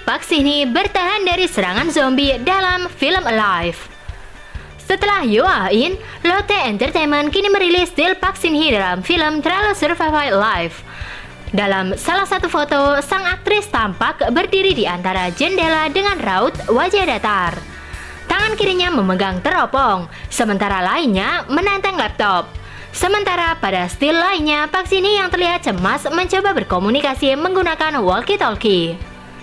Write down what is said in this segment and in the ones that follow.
Park Shin-hye bertahan dari serangan zombie dalam film Alive. Setelah Yoo Ah-in, Lotte Entertainment kini merilis still Park Shin-hye dalam film Trailer Survival Alive. Dalam salah satu foto, sang aktris tampak berdiri di antara jendela dengan raut wajah datar. Tangan kirinya memegang teropong, sementara lainnya menenteng laptop. Sementara pada still lainnya, Park Shin-hye yang terlihat cemas mencoba berkomunikasi menggunakan walkie-talkie.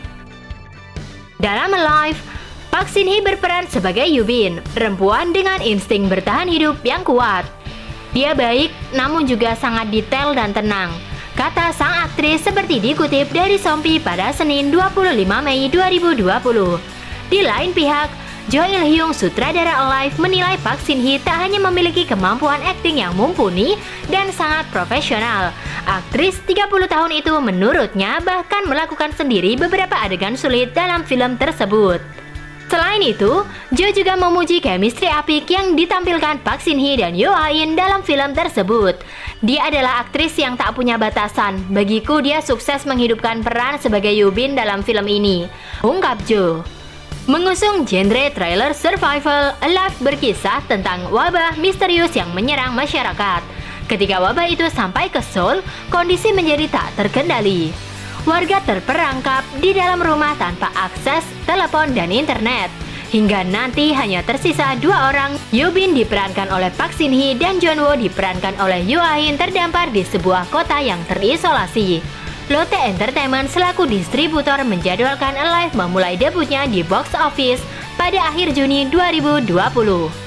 Dalam Alive, Park Shin-hye berperan sebagai Yoo-bin, perempuan dengan insting bertahan hidup yang kuat. Dia baik, namun juga sangat detail dan tenang, kata sang aktris seperti dikutip dari Sompi pada Senin 25 Mei 2020. Di lain pihak, Jo Il-hyung, sutradara Alive, menilai Park Shin-hye tak hanya memiliki kemampuan akting yang mumpuni dan sangat profesional. Aktris 30 tahun itu menurutnya bahkan melakukan sendiri beberapa adegan sulit dalam film tersebut. Selain itu, Jo juga memuji chemistry apik yang ditampilkan Park Shin-hye dan Yoo Ah-in dalam film tersebut. Dia adalah aktris yang tak punya batasan. Bagiku dia sukses menghidupkan peran sebagai Yoo-bin dalam film ini, ungkap Jo. Mengusung genre trailer survival, Alive berkisah tentang wabah misterius yang menyerang masyarakat. Ketika wabah itu sampai ke Seoul, kondisi menjadi tak terkendali. Warga terperangkap di dalam rumah tanpa akses telepon dan internet. Hingga nanti hanya tersisa 2 orang. Yoo-bin diperankan oleh Park Shin-hye dan Jeon-woo diperankan oleh Yoo Ah-in terdampar di sebuah kota yang terisolasi. Lotte Entertainment selaku distributor menjadwalkan Alive memulai debutnya di box office pada akhir Juni 2020.